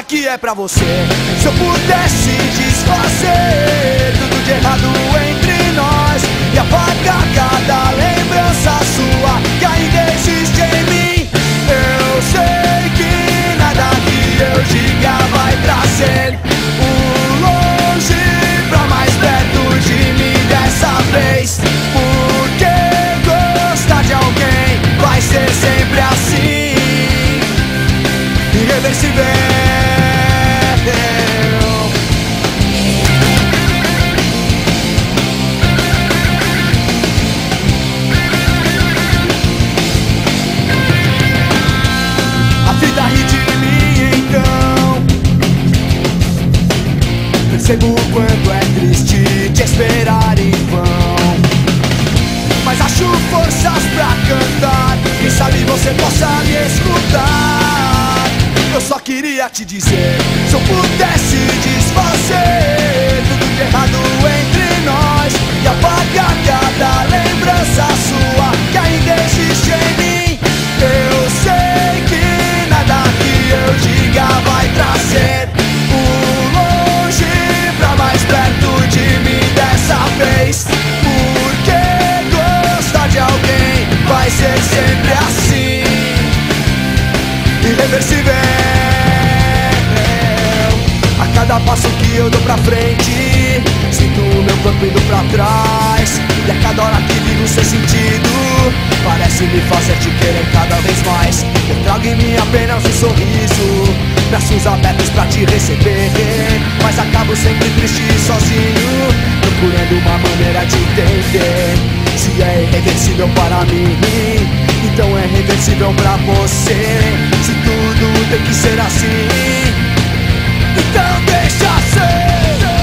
aqui é pra você. Se eu pudesse desfazer tudo de errado entre nós e apagar cada lembrança sua que ainda existe em mim, eu sei que nada que eu diga vai trazer o longe pra mais perto de mim dessa vez. Porque gostar de alguém vai ser sempre assim, irreversível. A vida ri de mim então. Percebo o quanto é triste te esperar em vão, mas acho forças pra cantar. Quem sabe você possa me escutar. Eu só queria te dizer, se eu pudesse desfazer tudo de errado entre nós e apagar cada lembrança sua que ainda existe em mim, eu sei que nada que eu diga vai trazer o longe pra mais perto de mim dessa vez. Porque gostar de alguém vai ser sempre assim, irreversível. A cada passo que eu dou pra frente, sinto o meu corpo indo pra trás, e a cada hora que vivo sem sentido, parece me fazer te querer cada vez mais. Eu trago em mim apenas um sorriso, braços abertos pra te receber, mas acabo sempre triste e sozinho, procurando uma maneira de entender. Se é irreversível para mim, então é reversível pra você. Se tudo tem que ser assim, então deixa ser.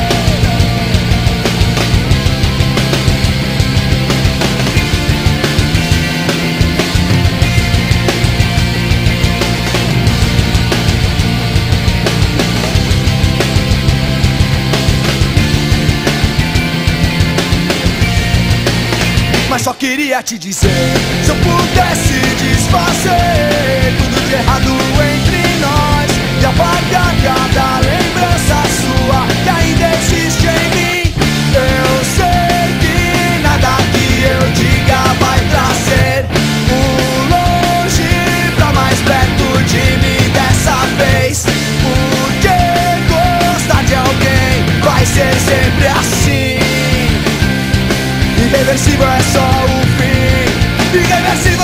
Mas só queria te dizer, se eu pudesse desfazer tudo de errado entre nós e apagar cada lembrança sua que ainda existe em mim, eu sei que nada que eu diga vai trazer o longe pra mais perto de mim dessa vez. Porque gostar de alguém vai ser sempre assim, irreversível é só o fim, irreversível.